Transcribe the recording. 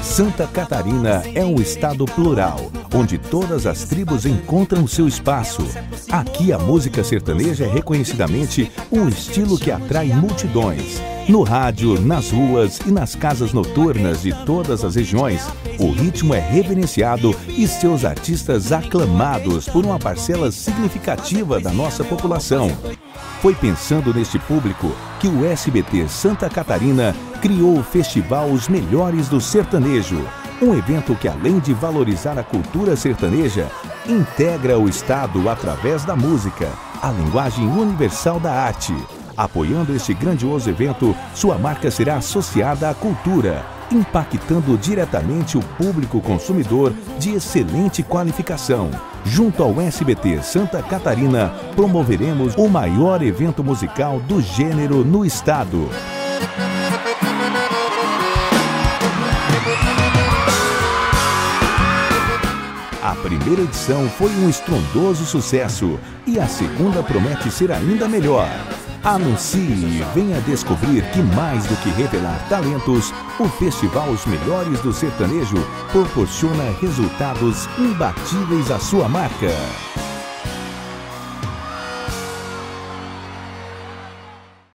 Santa Catarina é um estado plural, onde todas as tribos encontram seu espaço. Aqui a música sertaneja é reconhecidamente um estilo que atrai multidões. No rádio, nas ruas e nas casas noturnas de todas as regiões, o ritmo é reverenciado e seus artistas aclamados por uma parcela significativa da nossa população. Foi pensando neste público que o SBT Santa Catarina criou o Festival Os Melhores do Sertanejo, um evento que, além de valorizar a cultura sertaneja, integra o estado através da música, a linguagem universal da arte. Apoiando este grandioso evento, sua marca será associada à cultura, impactando diretamente o público consumidor de excelente qualificação. Junto ao SBT Santa Catarina, promoveremos o maior evento musical do gênero no estado. A primeira edição foi um estrondoso sucesso e a segunda promete ser ainda melhor. Anuncie e venha descobrir que, mais do que revelar talentos, o Festival Os Melhores do Sertanejo proporciona resultados imbatíveis à sua marca.